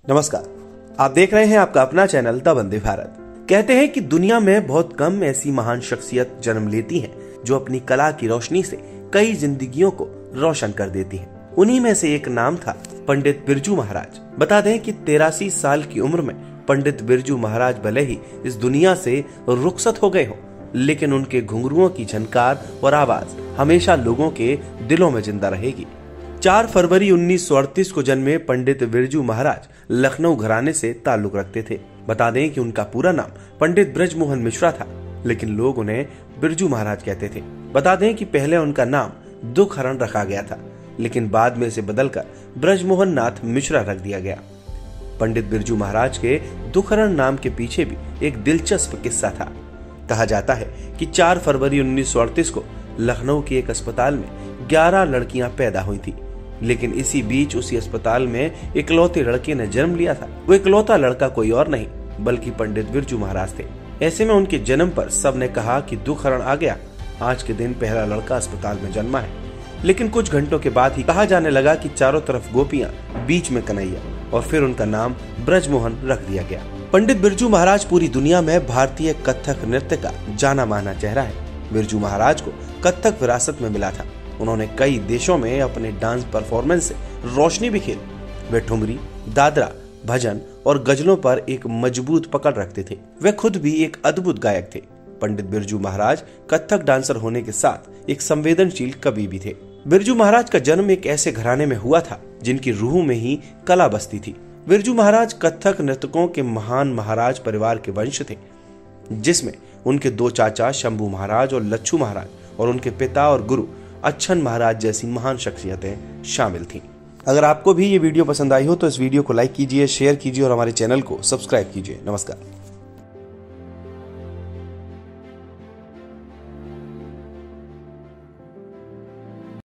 नमस्कार, आप देख रहे हैं आपका अपना चैनल द वंदे भारत। कहते हैं कि दुनिया में बहुत कम ऐसी महान शख्सियत जन्म लेती हैं जो अपनी कला की रोशनी से कई जिंदगियों को रोशन कर देती हैं। उन्हीं में से एक नाम था पंडित बिरजू महाराज। बता दें कि 83 साल की उम्र में पंडित बिरजू महाराज भले ही इस दुनिया से रुखसत हो गए हो, लेकिन उनके घुंघरुओं की झनकार और आवाज हमेशा लोगों के दिलों में जिंदा रहेगी। 4 फरवरी 1938 को जन्मे पंडित बिरजू महाराज लखनऊ घराने से ताल्लुक रखते थे। बता दें कि उनका पूरा नाम पंडित ब्रजमोहन मिश्रा था, लेकिन लोग उन्हें बिरजू महाराज कहते थे। बता दें कि पहले उनका नाम दुखहरण रखा गया था, लेकिन बाद में इसे बदलकर ब्रजमोहन नाथ मिश्रा रख दिया गया। पंडित बिरजू महाराज के दुखहरण नाम के पीछे भी एक दिलचस्प किस्सा था। कहा जाता है कि 4 फरवरी 1938 को लखनऊ के एक अस्पताल में 11 लड़कियां पैदा हुई थी, लेकिन इसी बीच उसी अस्पताल में इकलौते लड़के ने जन्म लिया था। वो इकलौता लड़का कोई और नहीं बल्कि पंडित बिरजू महाराज थे। ऐसे में उनके जन्म पर सबने कहा कि दुखहरण आ गया, आज के दिन पहला लड़का अस्पताल में जन्मा है। लेकिन कुछ घंटों के बाद ही कहा जाने लगा कि चारों तरफ गोपियां, बीच में कन्हैया, और फिर उनका नाम ब्रजमोहन रख दिया गया। पंडित बिरजू महाराज पूरी दुनिया में भारतीय कथक नृत्य का जाना माना चेहरा है। बिरजू महाराज को कथक विरासत में मिला था। उन्होंने कई देशों में अपने डांस परफॉर्मेंस से रोशनी बिखेरी। वे ठुमरी, दादरा, भजन और गजलों पर एक मजबूत पकड़ रखते थे। वे खुद भी एक अद्भुत गायक थे। पंडित बिरजू महाराज कथक डांसर होने के साथ एक संवेदनशील कवि भी थे। बिरजू महाराज का जन्म एक ऐसे घराने में हुआ था जिनकी रूह में ही कला बसती थी। बिरजू महाराज कथक नर्तकों के महान महाराज परिवार के वंश थे, जिसमें उनके 2 चाचा शंभू महाराज और लच्छू महाराज और उनके पिता और गुरु अच्छन महाराज जैसी महान शख्सियतें शामिल थीं। अगर आपको भी ये वीडियो पसंद आई हो तो इस वीडियो को लाइक कीजिए, शेयर कीजिए और हमारे चैनल को सब्सक्राइब कीजिए। नमस्कार।